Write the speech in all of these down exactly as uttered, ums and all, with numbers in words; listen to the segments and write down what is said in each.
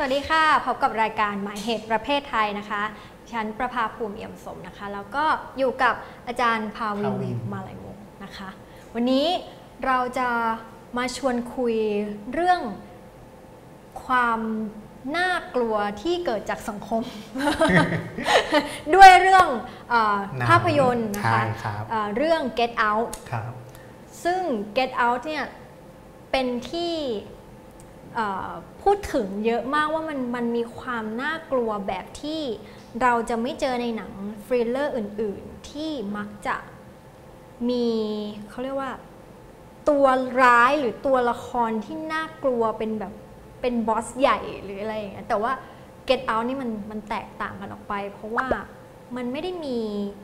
วัสดีค่ะพบกับรายการหมายเหตุประเภทไทยนะคะฉันประภาภูมิเอี่ยมสมนะคะแล้วก็อยู่กับอาจารย์ภาวินมาลัยวงศ์นะคะวันนี้เราจะมาชวนคุยเรื่องความน่ากลัวที่เกิดจากสังคม ด้วยเรื่องภาพยนตร์นะคะเรื่อง Get Out ซึ่ง Get Out เนี่ยเป็นที่พูดถึงเยอะมากว่ามันมันมีความน่ากลัวแบบที่เราจะไม่เจอในหนังทริลเลอร์อื่นๆที่มักจะมีเขาเรียกว่าตัวร้ายหรือตัวละครที่น่ากลัวเป็นแบบเป็นบอสใหญ่หรืออะไรอย่างเงี้ยแต่ว่า Get Out นี่มันมันแตกต่างกันออกไปเพราะว่ามันไม่ได้มี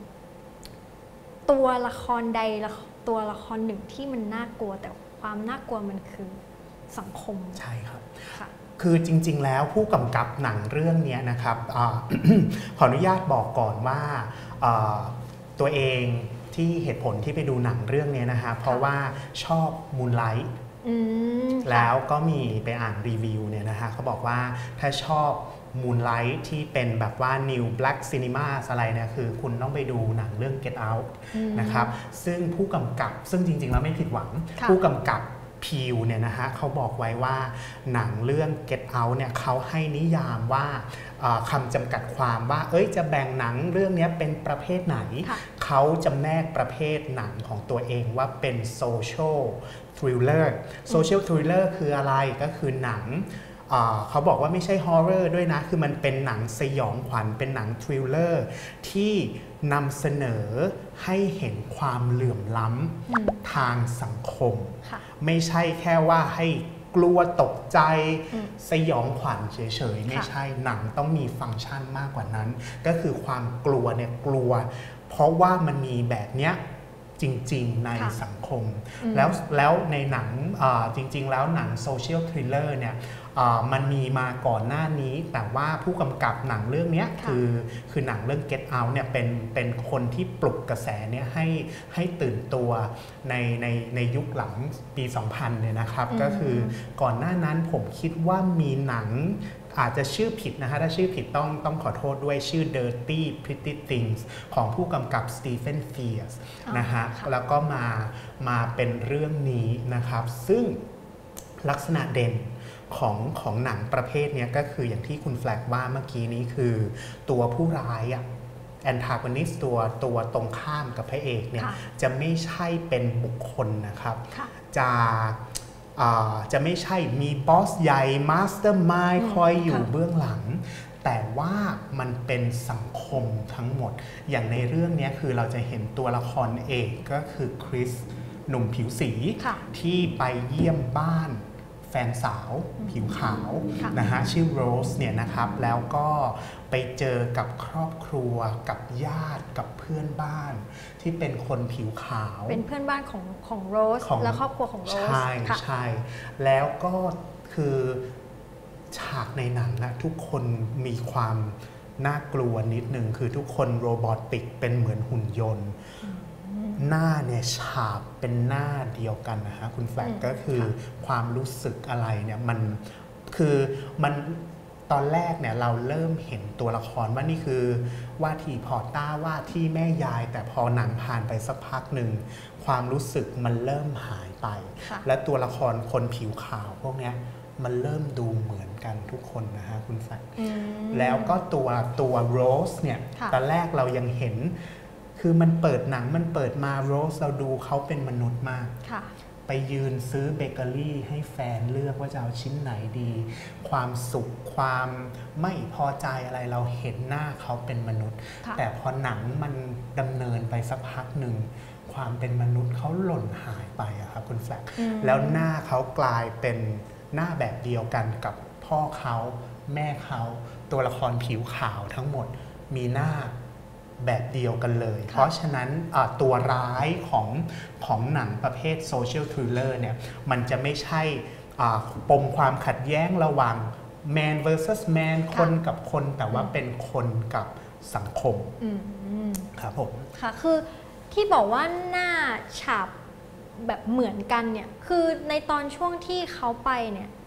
ตัวละครใดตัวละครหนึ่งที่มันน่ากลัวแต่ความน่ากลัวมันคือสังคมใช่ครับคือจริงๆแล้วผู้กำกับหนังเรื่องนี้นะครับ อ, ขออนุญาตบอกก่อนว่าตัวเองที่เหตุผลที่ไปดูหนังเรื่องนี้นะฮะเพราะว่าชอบมูนไลท์แล้วก็มีไปอ่านรีวิวเนี่ยนะฮะเขาบอกว่าถ้าชอบมูนไลท์ที่เป็นแบบว่า New Black Cinema อะไรเนี่ยคือคุณต้องไปดูหนังเรื่อง Get Out นะครับซึ่งผู้กำกับซึ่งจริงๆแล้วไม่ผิดหวังผู้กำกับพิวเนี่ยนะฮะเขาบอกไว้ว่าหนังเรื่อง Get Out เนี่ยเขาให้นิยามว่าคำจำกัดความว่าเอ้ยจะแบ่งหนังเรื่องนี้เป็นประเภทไหนเขาจำแนกประเภทหนังของตัวเองว่าเป็น Social Thriller Social Thriller คืออะไรก็คือหนังเขาบอกว่าไม่ใช่ฮอร์เรอร์ด้วยนะคือมันเป็นหนังสยองขวัญเป็นหนังทริลเลอร์ที่นำเสนอให้เห็นความเหลื่อมล้ำทางสังคมไม่ใช่แค่ว่าให้กลัวตกใจสยองขวัญเฉยๆไม่ใช่หนังต้องมีฟังก์ชันมากกว่านั้นก็คือความกลัวเนี่ยกลัวเพราะว่ามันมีแบบเนี้ยจริงๆในสังคมแล้วแล้วในหนังจริงๆแล้วหนังโซเชียลทริลเลอร์เนี่ยมันมีมาก่อนหน้านี้แต่ว่าผู้กำกับหนังเรื่องนี้คือคือหนังเรื่อง Get Out เนี่ยเป็นเป็นคนที่ปลุกกระแสเนี่ยให้ให้ตื่นตัวในในในยุคหลังปี สองพัน เนี่ยนะครับก็คือก่อนหน้านั้นผมคิดว่ามีหนังอาจจะชื่อผิดนะฮะถ้าชื่อผิดต้องต้องขอโทษด้วยชื่อ Dirty Pretty Things ของผู้กำกับสตีเฟนเฟียร์สนะฮะแล้วก็มามาเป็นเรื่องนี้นะครับซึ่งลักษณะเด่นของของหนังประเภทนี้ก็คืออย่างที่คุณแฟลกว่าเมื่อกี้นี้คือตัวผู้ร้ายอะแอนทากอนิสต์ตัวตัวตรงข้ามกับพระเอกเนี่ยจะไม่ใช่เป็นบุคคลนะครับจะจะไม่ใช่มีบอสใหญ่มาสเตอร์มายด์คอยอยู่เบื้องหลังแต่ว่ามันเป็นสังคมทั้งหมดอย่างในเรื่องนี้คือเราจะเห็นตัวละครเอกก็คือคริสหนุ่มผิวสีที่ไปเยี่ยมบ้านแฟนสาวผิวขาวนะฮะชื่อโรสเนี่ยนะครับแล้วก็ไปเจอกับครอบครัวกับญาติกับเพื่อนบ้านที่เป็นคนผิวขาวเป็นเพื่อนบ้านของของโรสและครอบครัวของโรสใช่ใช่แล้วก็คือฉากในหนังนะทุกคนมีความน่ากลัวนิดนึงคือทุกคนโรบอติกเป็นเหมือนหุ่นยนต์หน้าเนี่ยฉาบเป็นหน้าเดียวกันนะฮะคุณแฟลกก็คือความรู้สึกอะไรเนี่ยมันคือมันตอนแรกเนี่ยเราเริ่มเห็นตัวละครว่านี่คือว่าที่พอต้าว่าที่แม่ยายแต่พอหนังผ่านไปสักพักหนึ่งความรู้สึกมันเริ่มหายไปและตัวละครคนผิวขาวพวกเนี้ยมันเริ่มดูเหมือนกันทุกคนนะฮะคุณแฟลกแล้วก็ตัวตัวโรสเนี่ยตอนแรกเรายังเห็นคือมันเปิดหนังมันเปิดมาโรสเราดูเขาเป็นมนุษย์มากไปยืนซื้อเบเกอรี่ให้แฟนเลือกว่าจะเอาชิ้นไหนดีความสุขความไม่พอใจอะไรเราเห็นหน้าเขาเป็นมนุษย์แต่พอหนังมันดำเนินไปสักพักหนึ่งความเป็นมนุษย์เขาหล่นหายไปอะครับคุณแฟลกแล้วหน้าเขากลายเป็นหน้าแบบเดียวกันกับพ่อเขาแม่เขาตัวละครผิวขาวทั้งหมดมีหน้าแบบเดียวกันเลยเพราะฉะนั้นตัวร้ายของของหนังประเภทโซเชียลทริลเลอร์เนี่ยมันจะไม่ใช่ปมความขัดแย้งระหว่าง man versus man คนกับคนแต่ว่าเป็นคนกับสังคมครับผมค่ะคือที่บอกว่าหน้าฉาบแบบเหมือนกันเนี่ยคือในตอนช่วงที่เขาไปเนี่ย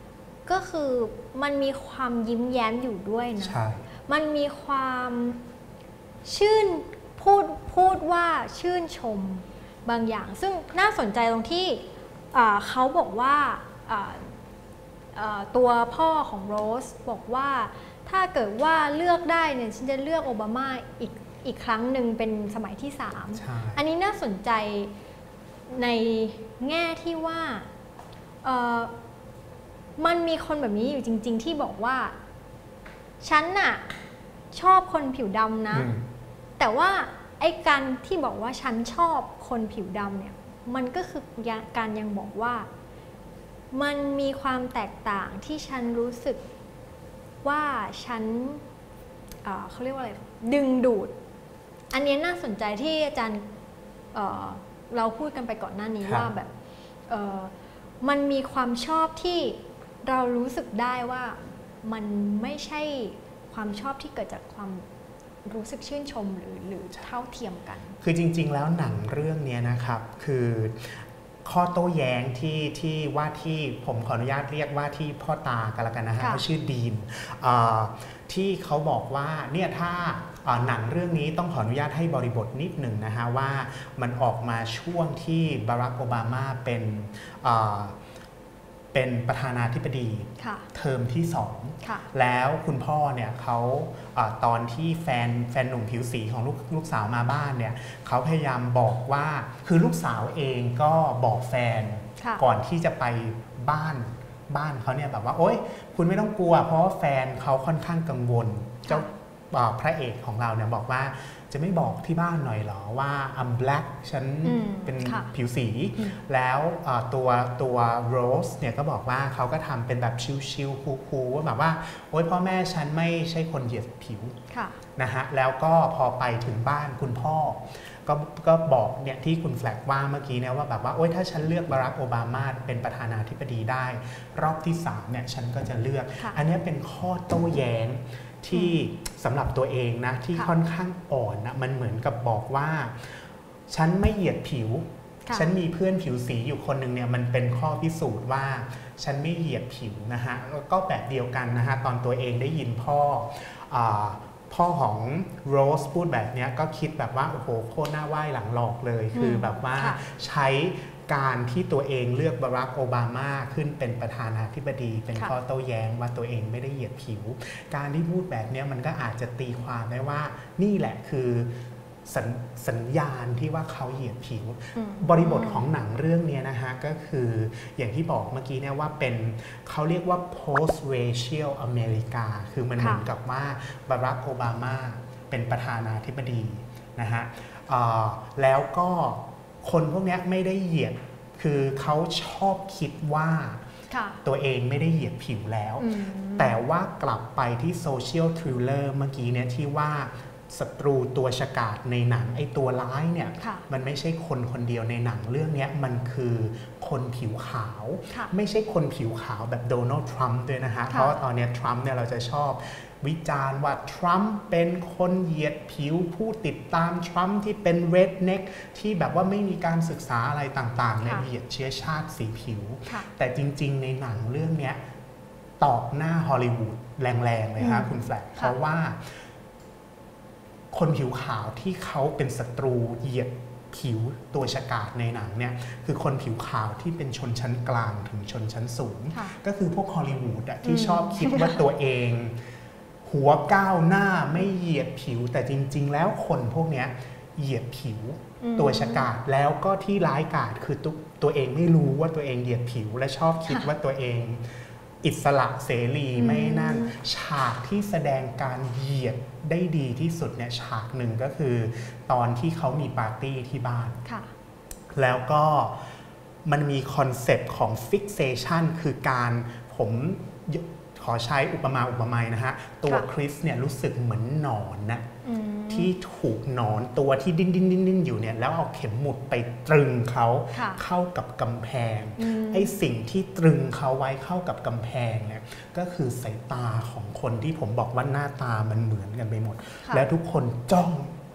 ก็คือมันมีความยิ้มแย้มอยู่ด้วยนะใช่มันมีความชื่นพูดพูดว่าชื่นชมบางอย่างซึ่งน่าสนใจตรงที่เขาบอกว่าตัวพ่อของโรสบอกว่าถ้าเกิดว่าเลือกได้เนี่ยฉันจะเลือกโอบามาอีกอีกครั้งหนึ่งเป็นสมัยที่สามอันนี้น่าสนใจในแง่ที่ว่ามันมีคนแบบนี้อยู่จริงๆที่บอกว่าฉันน่ะชอบคนผิวดำนะแต่ว่าไอ้การที่บอกว่าฉันชอบคนผิวดำเนี่ยมันก็คือการยังบอกว่ามันมีความแตกต่างที่ฉันรู้สึกว่าฉันเขาเรียกว่าอะไรดึงดูดอันนี้น่าสนใจที่อาจารย์ เ, เราพูดกันไปก่อนหน้านี้ว่าแบบมันมีความชอบที่เรารู้สึกได้ว่ามันไม่ใช่ความชอบที่เกิดจากความรู้สึกชื่นชมหรือหรือเท่าเทียมกันคือจริงๆแล้วหนังเรื่องนี้นะครับคือข้อโต้แย้งที่ที่ว่าที่ผมขออนุญาตเรียกว่าที่พ่อตากันละกันนะฮะเขาชื่อดีนที่เขาบอกว่าเนี่ยถ้าหนังเรื่องนี้ต้องขออนุญาตให้บริบทนิดหนึ่งนะฮะว่ามันออกมาช่วงที่บารักโอบามาเป็นเป็นประธานาธิบดีเทอมที่สองแล้วคุณพ่อเนี่ยเขาตอนที่แฟนแฟนหนุ่มผิวสีของลูกลูกสาวมาบ้านเนี่ยเขาพยายามบอกว่าคือลูกสาวเองก็บอกแฟนก่อนที่จะไปบ้านบ้านเขาเนี่ยแบบว่าโอ๊ยคุณไม่ต้องกลัวเพราะว่าแฟนเขาค่อนข้างกังวลเจ้าพระเอกของเราเนี่ยบอกว่าจะไม่บอกที่บ้านหน่อยเหรอว่า I'm black ฉันเป็นผิวสีแล้วตัวตัวโรสเนี่ยก็บอกว่าเขาก็ทำเป็นแบบชิลๆคูลๆว่าแบบว่าโอ๊ยพ่อแม่ฉันไม่ใช่คนเหยียดผิวนะฮะแล้วก็พอไปถึงบ้านคุณพ่อก็ก็บอกเนี่ยที่คุณแฟลกว่าเมื่อกี้เนี่ยว่าแบบว่าโอ๊ยถ้าฉันเลือกบารักโอบามาเป็นประธานาธิบดีได้รอบที่สามเนี่ยฉันก็จะเลือกอันนี้เป็นข้อโต้แย้งที่สำหรับตัวเองนะที่ค่อนข้างอ่อนนะมันเหมือนกับบอกว่าฉันไม่เหยียดผิวฉันมีเพื่อนผิวสีอยู่คนหนึ่งเนี่ยมันเป็นข้อพิสูจน์ว่าฉันไม่เหยียดผิวนะฮะแล้วก็แบบเดียวกันนะฮะตอนตัวเองได้ยินพ่อพ่อของโรสพูดแบบนี้ก็คิดแบบว่าโอ้โหโคตรหน้าไหว้หลังหลอกเลยคือแบบว่าใช้การที่ตัวเองเลือกบารักโอบามาขึ้นเป็นประธานาธิบดีเป็นข้อโต้แย้งว่าตัวเองไม่ได้เหยียดผิวการที่พูดแบบนี้มันก็อาจจะตีความได้ว่านี่แหละคือสสัญญาณที่ว่าเขาเหยียดผิวบริบทของหนังเรื่องนี้นะฮะก็คืออย่างที่บอกเมื่อกี้เนี่ยว่าเป็นเขาเรียกว่า post racial America คือมันเหมือนกับว่าบารักโอบามาเป็นประธานาธิบดีนะฮะแล้วก็คนพวกนี้ไม่ได้เหยียดคือเขาชอบคิดว่าตัวเองไม่ได้เหยียดผิวแล้วแต่ว่ากลับไปที่โซเชียลทริลเลอร์เมื่อกี้เนี่ยที่ว่าศัตรูตัวฉกาจในหนังไอ้ตัวร้ายเนี่ยมันไม่ใช่คนคนเดียวในหนังเรื่องนี้มันคือคนผิวขาวไม่ใช่คนผิวขาวแบบโดนัลด์ทรัมป์ด้วยนะฮะเพราะว่าตอนนี้ทรัมป์เนี่ยเราจะชอบวิจารณ์ว่าทรัมป์เป็นคนเหยียดผิวผู้ติดตามทรัมป์ที่เป็นเรดเน็กที่แบบว่าไม่มีการศึกษาอะไรต่างๆเนี่ยเหยียดเชื้อชาติสีผิวแต่จริงๆในหนังเรื่องนี้ตอกหน้าฮอลลีวูดแรงๆเลยครับคุณแฟลกเพราะว่าคนผิวขาวที่เขาเป็นศัตรูเหยียดผิวตัวฉกาจในหนังเนี่ยคือคนผิวขาวที่เป็นชนชั้นกลางถึงชนชั้นสูงก็คือพวกฮอลลีวูดที่ชอบคิดว่าตัวเองหัวก้าวหน้าไม่เหยียดผิวแต่จริงๆแล้วคนพวกนี้เหยียดผิวตัวฉกาจแล้วก็ที่ร้ายกาจคือตัวเองไม่รู้ว่าตัวเองเหยียดผิวและชอบคิดว่าตัวเองอิสระเสรีไม่นั่นฉากที่แสดงการเหยียดได้ดีที่สุดเนี่ยฉากหนึ่งก็คือตอนที่เขามีปาร์ตี้ที่บ้านแล้วก็มันมีคอนเซปต์ของ fixation คือการผมขอใช้อุปมาอุปไมยนะฮะตัวคริสเนี่ยรู้สึกเหมือนหนอนนะที่ถูกหนอนตัวที่ดิ้นดิ้นดิ้นดิ้นอยู่เนี่ยแล้วเอาเข็มหมุดไปตรึงเขาเข้ากับกำแพงไอ้สิ่งที่ตรึงเขาไว้เข้ากับกำแพงเนี่ยก็คือสายตาของคนที่ผมบอกว่าหน้าตามันเหมือนกันไปหมดแล้วทุกคนจ้อง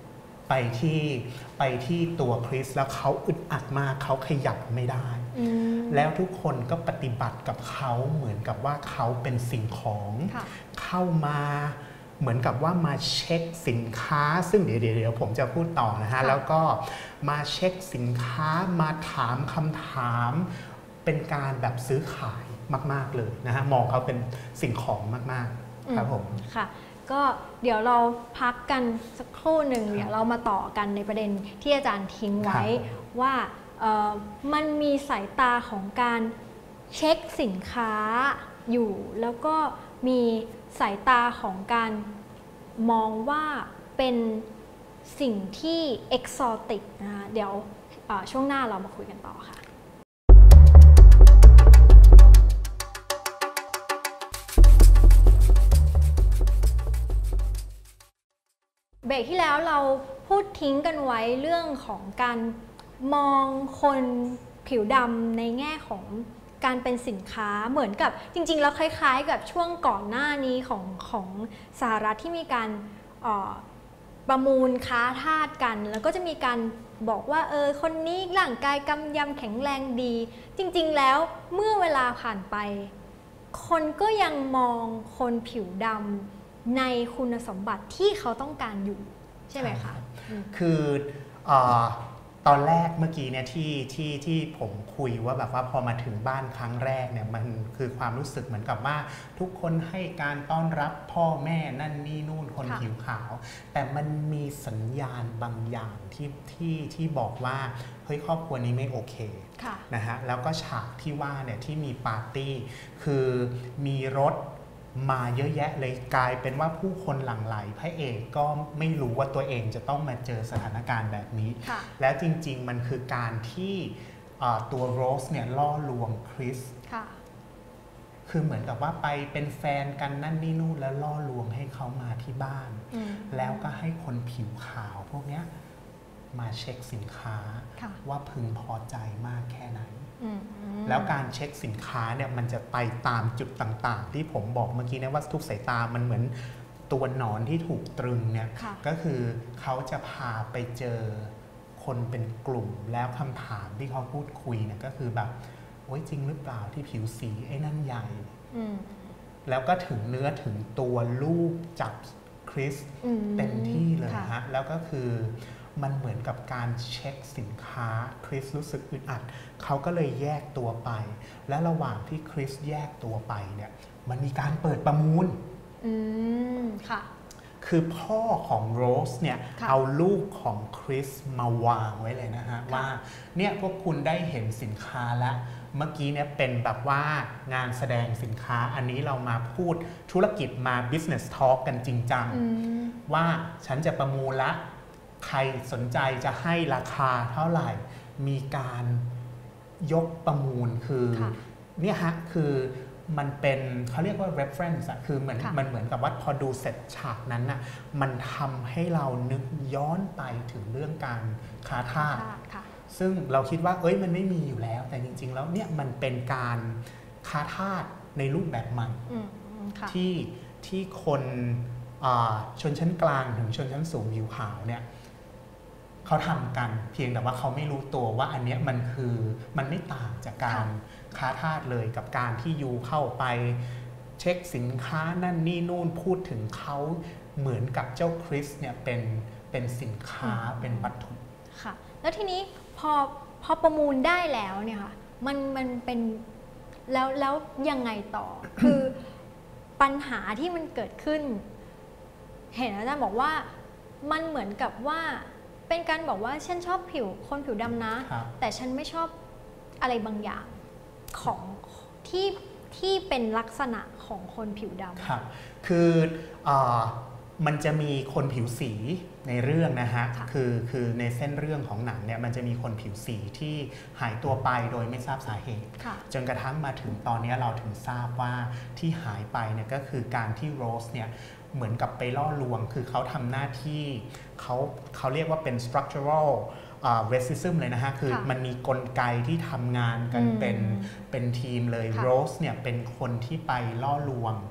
ไปที่ไปที่ตัวคริสแล้วเขาอึดอัดมากเขาขยับไม่ได้แล้วทุกคนก็ปฏิบัติกับเขาเหมือนกับว่าเขาเป็นสิ่งของเข้ามาเหมือนกับว่ามาเช็คสินค้าซึ่งเดี๋ยวเดี๋ยวผมจะพูดต่อนะฮะแล้วก็มาเช็คสินค้ามาถามคำถามเป็นการแบบซื้อขายมากๆเลยนะฮะมองเขาเป็นสิ่งของมากๆครับผมค่ะก็เดี๋ยวเราพักกันสักครู่หนึ่งเดี๋ยวเรามาต่อกันในประเด็นที่อาจารย์ทิ้งไว้ว่ามันมีสายตาของการเช็คสินค้าอยู่แล้วก็มีสายตาของการมองว่าเป็นสิ่งที่เอกซอติกนะคะเดี๋ยวช่วงหน้าเรามาคุยกันต่อค่ะเบรกที่แล้วเราพูดทิ้งกันไว้เรื่องของการมองคนผิวดำในแง่ของการเป็นสินค้าเหมือนกับจริงๆแล้วคล้ายๆกับช่วงก่อนหน้านี้ของของสหรัฐที่มีการประมูลค้าทาสกันแล้วก็จะมีการบอกว่าเออคนนี้ร่างกายกำยำแข็งแรงดีจริงๆแล้วเมื่อเวลาผ่านไปคนก็ยังมองคนผิวดำในคุณสมบัติที่เขาต้องการอยู่ใช่ไหมคะคือตอนแรกเมื่อกี้เนี่ยที่ที่ที่ผมคุยว่าแบบว่าพอมาถึงบ้านครั้งแรกเนี่ยมันคือความรู้สึกเหมือนกับว่าทุกคนให้การต้อนรับพ่อแม่นั่นนี่นู่นคนผิวขาวแต่มันมีสัญญาณบางอย่างที่ที่ที่บอกว่าเฮ้ยครอบครัวนี้ไม่โอเคนะฮะแล้วก็ฉากที่ว่าเนี่ยที่มีปาร์ตี้คือมีรถมาเยอะแยะเลยกลายเป็นว่าผู้คนหลั่งไหลพระเอกก็ไม่รู้ว่าตัวเองจะต้องมาเจอสถานการณ์แบบนี้แล้วจริงๆมันคือการที่ตัวโรสเนี่ยล่อลวงคริสคือเหมือนกับว่าไปเป็นแฟนกันนั่นนี่นู่นแล้วล่อลวงให้เขามาที่บ้านแล้วก็ให้คนผิวขาวพวกเนี้ยมาเช็คสินค้าว่าพึงพอใจมากแค่ไหนแล้วการเช็คสินค้าเนี่ยมันจะไปตามจุดต่างๆที่ผมบอกเมื่อกี้นะว่าทุกสายตามันเหมือนตัวหนอนที่ถูกตรึงเนี่ยก็คือเขาจะพาไปเจอคนเป็นกลุ่มแล้วคำถามที่เขาพูดคุยเนี่ยก็คือแบบโอ๊ยจริงหรือเปล่าที่ผิวสีไอ้นั่นใหญ่แล้วก็ถึงเนื้อถึงตัวลูกจับคริสเต็มที่เลยฮะแล้วก็คือมันเหมือนกับการเช็คสินค้าคริสรู้สึกอึดอัดเขาก็เลยแยกตัวไปและระหว่างที่คริสแยกตัวไปเนี่ยมันมีการเปิดประมูลอืมค่ะคือพ่อของโรสเนี่ยเอาลูกของคริสมาวางไว้เลยนะฮะว่าเนี่ยพวกคุณได้เห็นสินค้าแล้วเมื่อกี้เนี่ยเป็นแบบว่างานแสดงสินค้าอันนี้เรามาพูดธุรกิจมา business talk กันจริงจังว่าฉันจะประมูลละใครสนใจจะให้ราคาเท่าไหร่มีการยกประมูลคือเนี่ยฮะคือมันเป็นเขาเรียกว่า reference อะคือเหมือนมันเหมือนกับว่าพอดูเสร็จฉากนั้นน่ะมันทำให้เรานึกย้อนไปถึงเรื่องการค้าทาสซึ่งเราคิดว่าเอ้ยมันไม่มีอยู่แล้วแต่จริงๆแล้วเนี่ยมันเป็นการค้าทาสในรูปแบบใหม่ที่ที่คนชนชั้นกลางถึงชนชั้นสูงผิวขาวเนี่ยเขาทำกันเพียงแต่ว่าเขาไม่รู้ตัวว่าอันนี้มันคือมันไม่ต่างจากการค้าทาสเลยกับการที่ยูเข้าไปเช็คสินค้านั่นนี่นู่นพูดถึงเขาเหมือนกับเจ้าคริสเนี่ยเป็นเป็นสินค้าเป็นวัตถุค่ะแล้วทีนี้พอพอประมูลได้แล้วเนี่ยค่ะมันมันเป็นแล้วแล้วยังไงต่อ คือปัญหาที่มันเกิดขึ้นเห็นอาจารย์บอกว่ามันเหมือนกับว่าเป็นการบอกว่าฉันชอบผิวคนผิวดำนะแต่ฉันไม่ชอบอะไรบางอย่างของที่ที่เป็นลักษณะของคนผิวดำครับคืออมันจะมีคนผิวสีในเรื่องนะฮะคือคือในเส้นเรื่องของหนังเนี่ยมันจะมีคนผิวสีที่หายตัวไปโดยไม่ทราบสาเหตุจนกระทั่งมาถึงตอนนี้เราถึงทราบว่าที่หายไปเนี่ยก็คือการที่โรสเนี่ยเหมือนกับไปล่อลวงคือเขาทำหน้าที่เขาเขาเรียกว่าเป็น structural racism เลยนะฮะคือมันมีกลไกที่ทำงานกันเป็นเป็นทีมเลยโรสเนี่ยเป็นคนที่ไปล่อลวง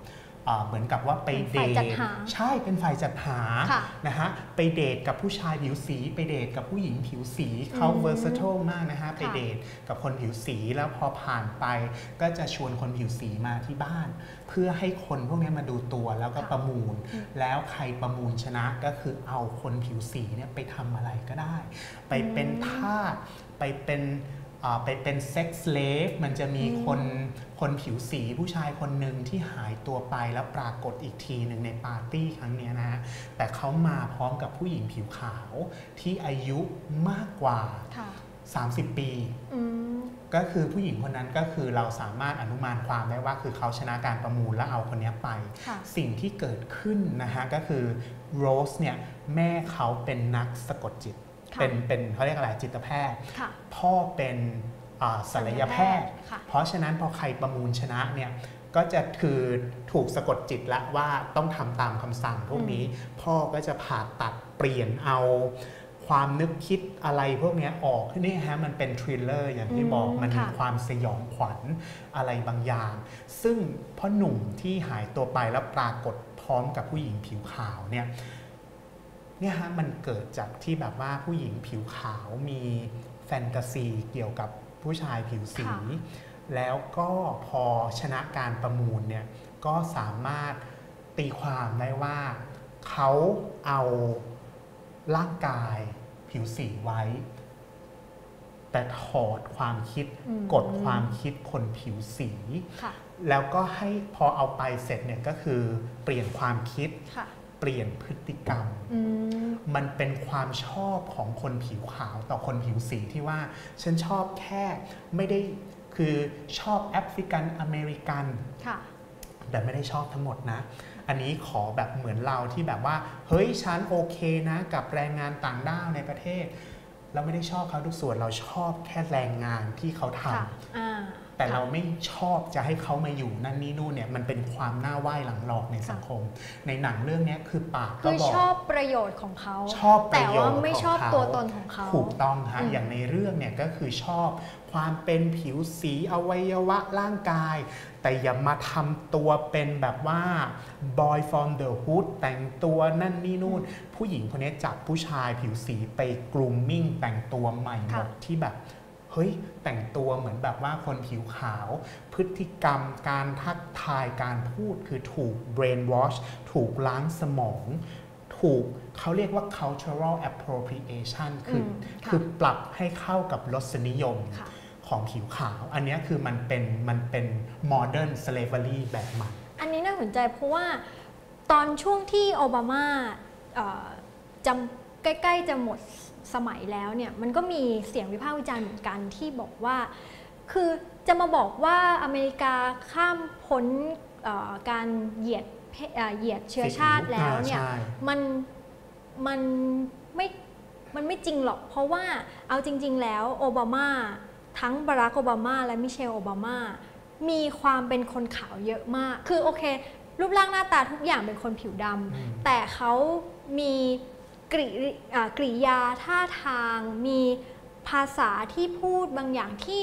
เหมือนกับว่าไปเดทใช่เป็นฝ่ายจัดหานะฮะไปเดทกับผู้ชายผิวสีไปเดทกับผู้หญิงผิวสีเขาเวอร์ซัทมากนะฮะไปเดทกับคนผิวสีแล้วพอผ่านไปก็จะชวนคนผิวสีมาที่บ้านเพื่อให้คนพวกนี้มาดูตัวแล้วก็ประมูลแล้วใครประมูลชนะก็คือเอาคนผิวสีเนี่ยไปทำอะไรก็ได้ไปเป็นทาสไปเป็นไปเป็นเซ็กซ์เลฟมันจะมีคนคนผิวสีผู้ชายคนหนึ่งที่หายตัวไปแล้วปรากฏอีกทีหนึ่งในปาร์ตี้ครั้งนี้นะฮะแต่เขามาพร้อมกับผู้หญิงผิวขาวที่อายุมากกว่าสามสิบปีก็คือผู้หญิงคนนั้นก็คือเราสามารถอนุมานความได้ว่าคือเขาชนะการประมูลแล้วเอาคนนี้ไปสิ่งที่เกิดขึ้นนะฮะก็คือโรสเนี่ยแม่เขาเป็นนักสะกดจิตเป็นเป็นเขาเรียกอะไรจิตแพทย์พ่อเป็นศัลยแพทย์เพราะฉะนั้นพอใครประมูลชนะเนี่ยก็จะคือถูกสะกดจิตละว่าต้องทำตามคำสั่งพวกนี้พ่อก็จะผ่าตัดเปลี่ยนเอาความนึกคิดอะไรพวกนี้ออกนี่ฮะมันเป็นทริลเลอร์อย่างที่บอกมันมีความสยองขวัญอะไรบางอย่างซึ่งพ่อหนุ่มที่หายตัวไปแล้วปรากฏพร้อมกับผู้หญิงผิวขาวเนี่ยเนี่ยฮะมันเกิดจากที่แบบว่าผู้หญิงผิวขาวมีแฟนตาซีเกี่ยวกับผู้ชายผิวสีแล้วก็พอชนะการประมูลเนี่ยก็สามารถตีความได้ว่าเขาเอาร่างกายผิวสีไว้แต่ถอดความคิดกดความคิดคนผิวสีแล้วก็ให้พอเอาไปเสร็จเนี่ยก็คือเปลี่ยนความคิดเปลี่ยนพฤติกรรมมันเป็นความชอบของคนผิวขาวต่อคนผิวสีที่ว่าฉันชอบแค่ไม่ได้คือชอบแอฟริกันอเมริกันแต่ไม่ได้ชอบทั้งหมดนะอันนี้ขอแบบเหมือนเราที่แบบว่าเฮ้ยฉันโอเคนะกับแรงงานต่างด้าวในประเทศเราไม่ได้ชอบเขาทุกส่วนเราชอบแค่แรงงานที่เขาทำแต่เราไม่ชอบจะให้เขามาอยู่นั่นนี่นู่นเนี่ยมันเป็นความน่าไหว้หลังหลอกในสังคมในหนังเรื่องนี้คือปากก็บอกชอบประโยชน์ของเขาชอบประโยชน์ของเขาแต่ว่าไม่ชอบตัวตนของเขาถูกต้องฮะอย่างในเรื่องเนี่ยก็คือชอบความเป็นผิวสีอวัยวะร่างกายแต่อย่ามาทำตัวเป็นแบบว่า boy from the hood แต่งตัวนั่นนี่นู่นผู้หญิงคนนี้จับผู้ชายผิวสีไปกรูมมิ่งแต่งตัวใหม่หมดที่แบบเฮ้ยแต่งตัวเหมือนแบบว่าคนผิวขาวพฤติกรรมการทักทายการพูดคือถูก brain wash ถูกล้างสมองถูกเขาเรียกว่า cultural appropriation คือคือปรับให้เข้ากับรสนิยมของผิวขาวอันนี้คือมันเป็นมันเป็น modern slavery แบบใหม่อันนี้น่าสนใจเพราะว่าตอนช่วงที่โอบามาจำใกล้ๆจะหมดสมัยแล้วเนี่ยมันก็มีเสียงวิพากษ์วิจารณ์เหมือนกันที่บอกว่าคือจะมาบอกว่าอเมริกาข้ามพ้นการเหยียดเหยียดเชื้อชาติแล้วเนี่ยมันมันไม่มันไม่จริงหรอกเพราะว่าเอาจริงๆแล้วโอบามาทั้งบารักโอบามาและมิเชลโอบามามีความเป็นคนขาวเยอะมากคือโอเครูปร่างหน้าตาทุกอย่างเป็นคนผิวดำแต่เขามีกริกริยาท่าทางมีภาษาที่พูดบางอย่างที่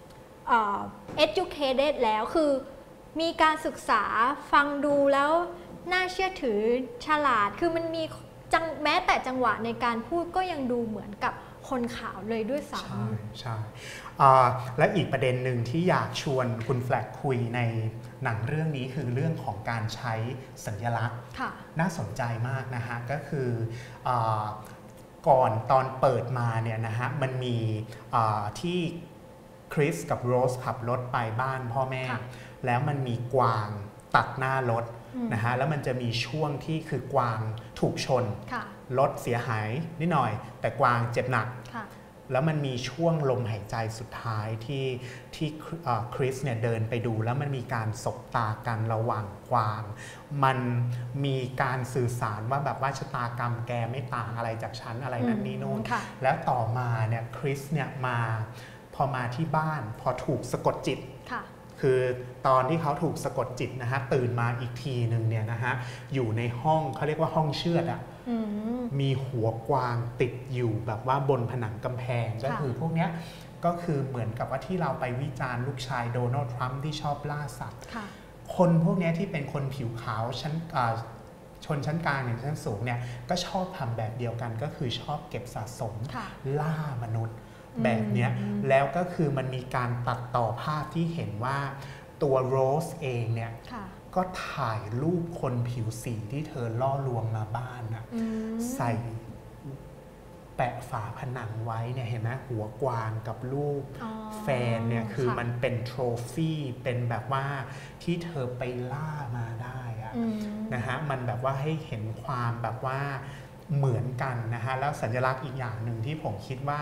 educated แล้วคือมีการศึกษาฟังดูแล้วน่าเชื่อถือฉลาดคือมันมีแม้แต่จังหวะในการพูดก็ยังดูเหมือนกับคนขาวเลยด้วยซ้ำใช่ใช่และอีกประเด็นหนึ่งที่อยากชวนคุณแฟลกคุยในหนังเรื่องนี้คือเรื่องของการใช้สัญลักษณ์น่าสนใจมากนะฮะก็คืออก่อนตอนเปิดมาเนี่ยนะฮะมันมีที่คริสกับโรสขับรถไปบ้านพ่อแม่แล้วมันมีกวางตัดหน้ารถนะฮะแล้วมันจะมีช่วงที่คือกวางถูกชนรถเสียหายนิดหน่อยแต่กวางเจ็บหนักแล้วมันมีช่วงลมหายใจสุดท้ายที่ที่คริสเนี่ยเดินไปดูแล้วมันมีการสบตากันระหว่างกวางมันมีการสื่อสารว่าแบบว่าชะตากรรมแกไม่ต่างอะไรจากฉันอะไรนั่นนี่นู่นแล้วต่อมาเนี่ยคริสเนี่ยมาพอมาที่บ้านพอถูกสะกดจิตคือตอนที่เขาถูกสะกดจิตนะฮะตื่นมาอีกทีหนึ่งเนี่ยนะฮะอยู่ในห้องเขาเรียกว่าห้องเชือดอ่ะมีหัวกวางติดอยู่แบบว่าบนผนังกำแพงก็คือพวกเนี้ยก็คือเหมือนกับว่าที่เราไปวิจารณ์ลูกชายโดนัลด์ทรัมป์ที่ชอบล่าสัตว์คนพวกนี้ที่เป็นคนผิวขาวชั้นชนชั้นกลางอย่างชั้นสูงเนี่ยก็ชอบทำแบบเดียวกันก็คือชอบเก็บสะสมล่ามนุษย์แบบเนี้ยแล้วก็คือมันมีการตัดต่อภาพที่เห็นว่าตัวโรสเองเนี่ยก็ถ่ายรูปคนผิวสีที่เธอล่อลวงมาบ้านนะใส่แปะฝาผนังไว้เนี่ยเห็นไหมหัวกวางกับรูปแฟนเนี่ยคือมันเป็นโทรฟี่เป็นแบบว่าที่เธอไปล่ามาได้อะนะฮะมันแบบว่าให้เห็นความแบบว่าเหมือนกันนะฮะแล้วสัญลักษณ์อีกอย่างหนึ่งที่ผมคิดว่า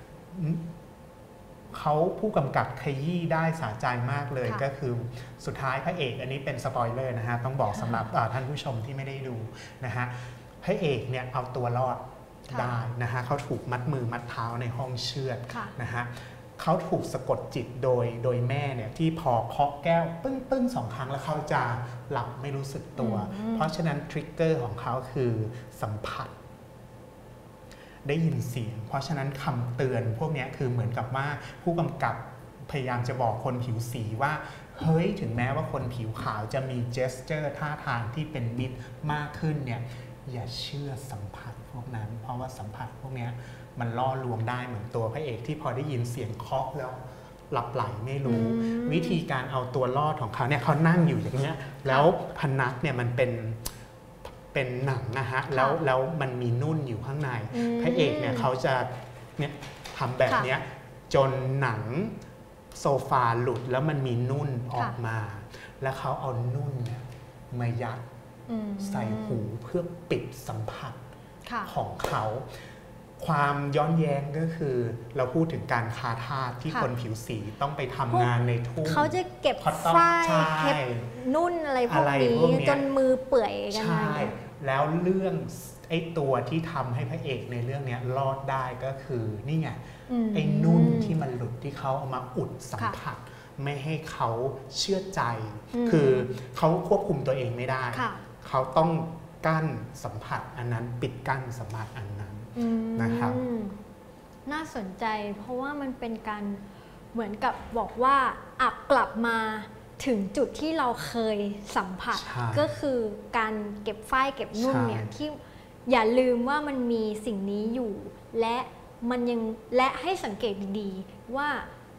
เขาผู้กำกับขยี้ได้สะใจมากเลยก็คือสุดท้ายพระเอกอันนี้เป็นสปอยเลอร์นะฮะต้องบอกสำหรับท่านผู้ชมที่ไม่ได้ดูนะฮะพระเอกเนี่ยเอาตัวรอดได้นะฮะเขาถูกมัดมือมัดเท้าในห้องเชือดนะฮะเขาถูกสะกดจิตโดยโดยแม่เนี่ยที่พอเคาะแก้วปึ้งปึ้งสองครั้งแล้วเขาจะหลับไม่รู้สึกตัวเพราะฉะนั้นทริกเกอร์ของเขาคือสัมผัสได้ยินเสียงเพราะฉะนั้นคำเตือนพวกนี้คือเหมือนกับว่าผู้กำกับพยายามจะบอกคนผิวสีว่าเฮ้ยถึงแม้ว่าคนผิวขาวจะมีเจสเจอร์ท่าทางที่เป็นมิตรมากขึ้นเนี่ยอย่าเชื่อสัมผัสพวกนั้นเพราะว่าสัมผัสพวกนี้มันล่อลวงได้เหมือนตัวพระเอกที่พอได้ยินเสียงเคาะแล้วหลับไหลไม่รู้วิธีการเอาตัวรอดของเขาเนี่ยเขานั่งอยู่อย่างเงี้ยแล้วพนักเนี่ยมันเป็นเป็นหนังนะฮะแล้วแล้วมันมีนุ่นอยู่ข้างในพระเอกเนี่ยเขาจะเนี่ยทำแบบเนี้ยจนหนังโซฟาหลุดแล้วมันมีนุ่นออกมาแล้วเขาเอานุ่นเนี่ยมายัดใส่หูเพื่อปิดสัมผัสของเขาความย้อนแย้งก็คือเราพูดถึงการค้าทาสที่คนผิวสีต้องไปทำงานในทุ่งเขาจะเก็บฝ้ายเก็บนุ่นอะไรพวกนี้จนมือเปื่อยกันใช่แล้วเรื่องไอ้ตัวที่ทำให้พระเอกในเรื่องนี้รอดได้ก็คือนี่ไงไอ้นุ่นที่มันหลุดที่เขาเอามาอุดสัมผัสไม่ให้เขาเชื่อใจคือเขาควบคุมตัวเองไม่ได้เขาต้องกั้นสัมผัสอันนั้นปิดกั้นสัมผัสอันนั้นนะครับน่าสนใจเพราะว่ามันเป็นการเหมือนกับบอกว่าอักกลับมาถึงจุดที่เราเคยสัมผัสก็คือการเก็บฝ้ายเก็บนุ่นเนี่ยที่อย่าลืมว่ามันมีสิ่งนี้อยู่และมันยังและให้สังเกตดีๆว่า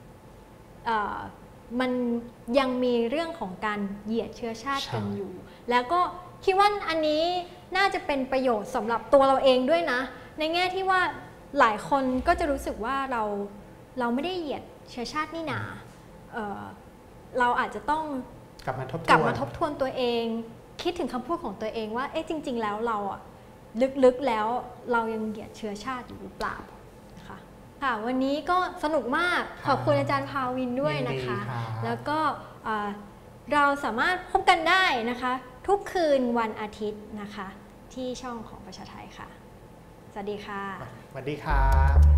มันยังมีเรื่องของการเหยียดเชื้อชาติกันอยู่แล้วก็คิดว่าอันนี้น่าจะเป็นประโยชน์สำหรับตัวเราเองด้วยนะในแง่ที่ว่าหลายคนก็จะรู้สึกว่าเราเราไม่ได้เหยียดเชื้อชาตินี่นาเอ่อเราอาจจะต้องกลับมาทบทวนกลับมาทบทวนตัวเองคิดถึงคำพูดของตัวเองว่าเอ๊ะจริงๆแล้วเราอะลึกๆแล้วเรายังเหยียดเชื้อชาติอยู่หรือเปล่านะคะค่ะวันนี้ก็สนุกมากขอบคุณอาจารย์ภาวินด้วยนะคะแล้วก็เราสามารถพบกันได้นะคะทุกคืนวันอาทิตย์นะคะที่ช่องของประชาไทยค่ะสวัสดีค่ะสวัสดีครับ